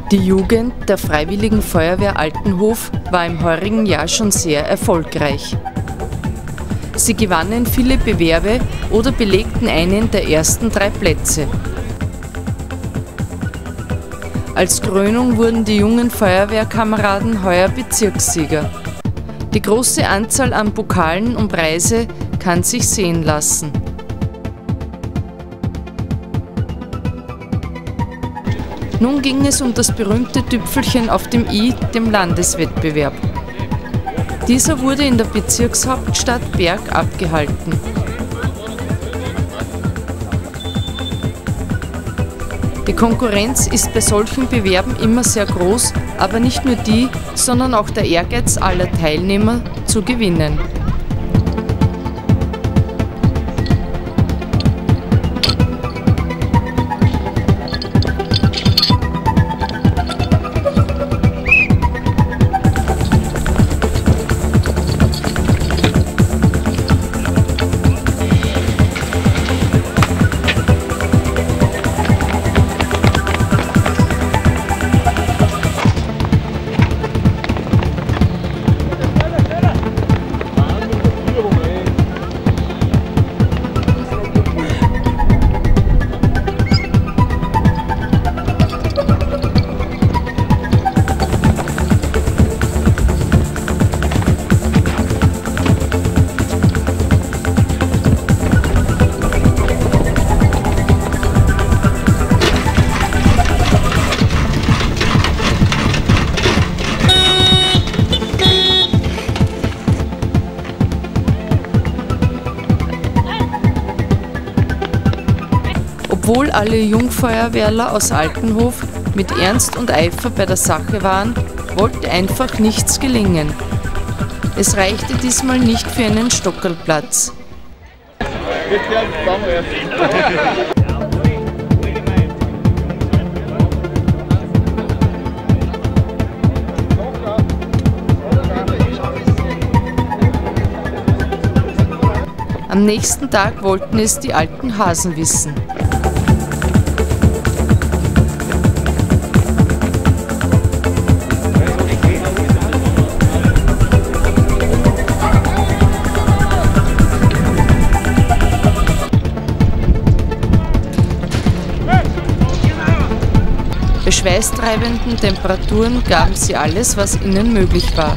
Die Jugend der Freiwilligen Feuerwehr Altenhof war im heurigen Jahr schon sehr erfolgreich. Sie gewannen viele Bewerbe oder belegten einen der ersten 3 Plätze. Als Krönung wurden die jungen Feuerwehrkameraden heuer Bezirkssieger. Die große Anzahl an Pokalen und Preise kann sich sehen lassen. Nun ging es um das berühmte Tüpfelchen auf dem i, dem Landeswettbewerb. Dieser wurde in der Bezirkshauptstadt Berg abgehalten. Die Konkurrenz ist bei solchen Bewerben immer sehr groß, aber nicht nur die, sondern auch der Ehrgeiz aller Teilnehmer zu gewinnen. Obwohl alle Jungfeuerwehrler aus Altenhof mit Ernst und Eifer bei der Sache waren, wollte einfach nichts gelingen. Es reichte diesmal nicht für einen Stockerlplatz. Am nächsten Tag wollten es die alten Hasen wissen. Bei schweißtreibenden Temperaturen gaben sie alles, was ihnen möglich war.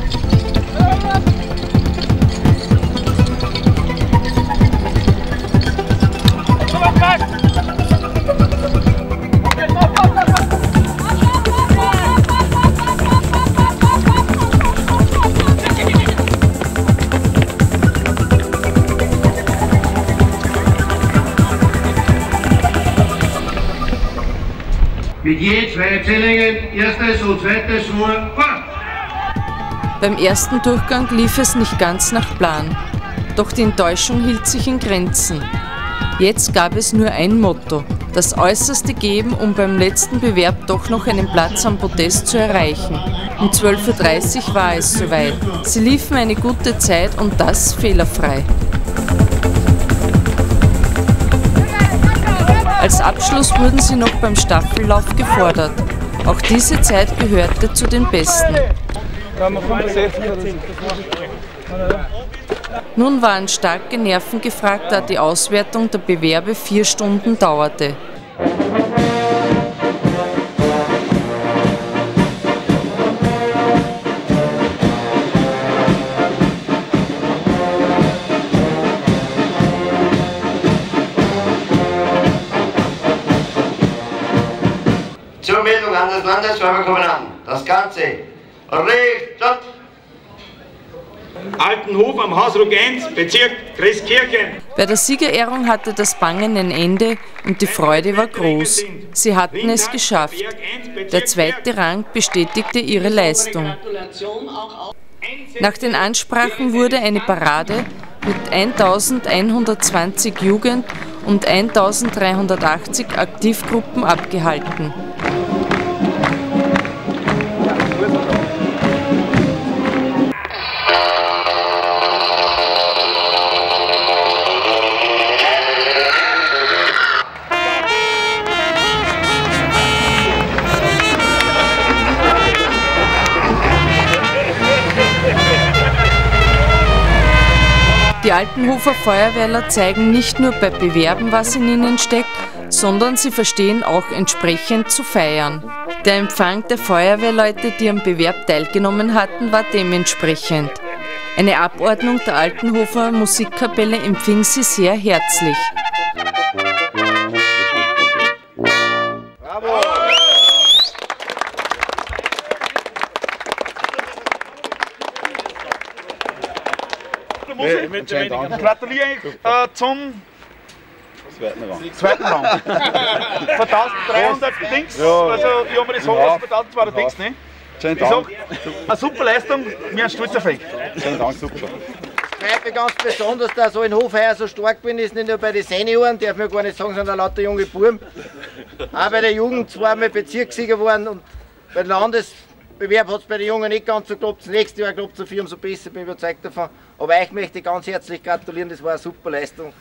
Mit je 2 Zählungen, erstes und zweites Mal, fahren! Beim ersten Durchgang lief es nicht ganz nach Plan. Doch die Enttäuschung hielt sich in Grenzen. Jetzt gab es nur ein Motto: das Äußerste geben, um beim letzten Bewerb doch noch einen Platz am Podest zu erreichen. Um 12:30 Uhr war es soweit. Sie liefen eine gute Zeit und das fehlerfrei. Als Abschluss wurden sie noch beim Staffellauf gefordert. Auch diese Zeit gehörte zu den besten. Nun waren starke Nerven gefragt, da die Auswertung der Bewerbe 4 Stunden dauerte. Zur Meldung an das Landesfeuerwehrkommandant. Das Ganze Richt. Altenhof am Hausruck 1, Bezirk Christkirchen. Bei der Siegerehrung hatte das Bangen ein Ende und die Freude war groß. Sie hatten es geschafft. Der 2. Rang bestätigte ihre Leistung. Nach den Ansprachen wurde eine Parade mit 1120 Jugend- und 1380 Aktivgruppen abgehalten. Die Altenhofer Feuerwehrler zeigen nicht nur bei Bewerben, was in ihnen steckt, sondern sie verstehen auch entsprechend zu feiern. Der Empfang der Feuerwehrleute, die am Bewerb teilgenommen hatten, war dementsprechend. Eine Abordnung der Altenhofer Musikkapelle empfing sie sehr herzlich. Bravo! Ich gratuliere zum zweiten Rang. Von 1300 Dings, also ich habe mir das sagen lassen, von 1200 Dings, ne? Ich sage, eine super Leistung, wir sind stolz auf euch. Schönen Dank, super. Es freut mich ganz besonders, dass ich in Hofheuer so stark bin, ist nicht nur bei den Senioren, darf man gar nicht sagen, sondern lauter junge Buben. Auch bei der Jugend zweimal Bezirkssieger geworden und bei dem Landesbewerb hat es bei den Jungen nicht ganz so geklappt. Das nächste Jahr klappt es so umso besser, bin ich überzeugt davon. Aber euch möchte ich ganz herzlich gratulieren, das war eine super Leistung.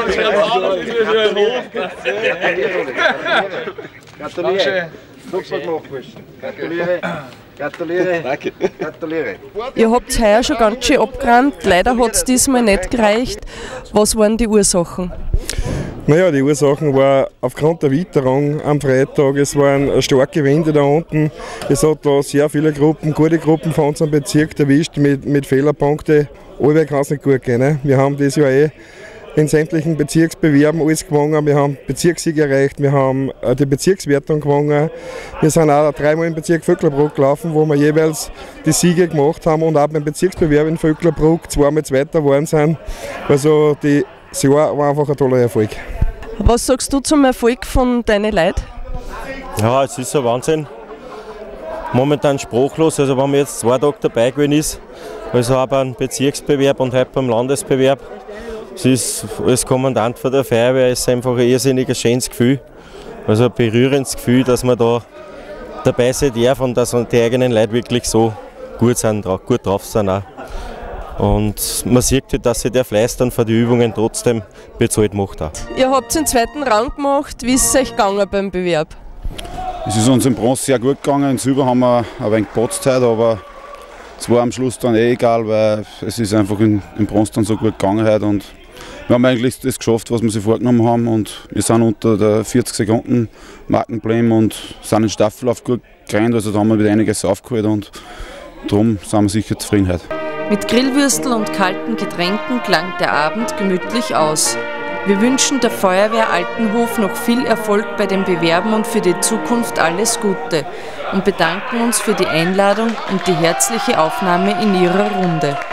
Gratuliere. Super gemacht, Gratuliere. Gratuliere. Danke. Gratuliere. Ihr habt heuer schon ganz schön abgerannt, leider hat es diesmal nicht gereicht. Was waren die Ursachen? Naja, die Ursachen waren aufgrund der Witterung am Freitag. Es waren starke Winde da unten. Es hat da sehr viele Gruppen, gute Gruppen von unserem Bezirk erwischt mit Fehlerpunkten. Allweil kann es nicht gut gehen. Ne? Wir haben dieses Jahr in sämtlichen Bezirksbewerben alles gewonnen. Wir haben Bezirkssieg erreicht, wir haben die Bezirkswertung gewonnen. Wir sind auch dreimal im Bezirk Vöcklerbruck gelaufen, wo wir jeweils die Siege gemacht haben und auch beim Bezirksbewerb in Vöcklerbruck zweimal Zweiter geworden sind. Also das Jahr war einfach ein toller Erfolg. Was sagst du zum Erfolg von deinen Leuten? Ja, es ist ein Wahnsinn. Momentan sprachlos, also wenn man jetzt 2 Tage dabei gewesen ist, also auch beim Bezirksbewerb und heute beim Landesbewerb. Es ist als Kommandant von der Feuerwehr ist einfach ein irrsinnig schönes Gefühl, also ein berührendes Gefühl, dass man da dabei sein darf und dass die eigenen Leute wirklich so gut drauf sind. Auch. Und man sieht halt, dass sich der Fleiß dann für die Übungen trotzdem bezahlt macht. Auch. Ihr habt den zweiten Rang gemacht, wie ist es euch gegangen beim Bewerb? Es ist uns im Bronze sehr gut gegangen, in Silber haben wir ein wenig gepatzt heute, aber es war am Schluss dann egal, weil es ist einfach im Bronze dann so gut gegangen heute und wir haben eigentlich das geschafft, was wir sich vorgenommen haben und wir sind unter der 40 Sekunden Markenblem und sind in Staffellauf gut gerannt, also da haben wir wieder einiges aufgeholt und darum sind wir sicher zufrieden heute. Mit Grillwürstel und kalten Getränken klang der Abend gemütlich aus. Wir wünschen der Feuerwehr Altenhof noch viel Erfolg bei den Bewerben und für die Zukunft alles Gute und bedanken uns für die Einladung und die herzliche Aufnahme in ihrer Runde.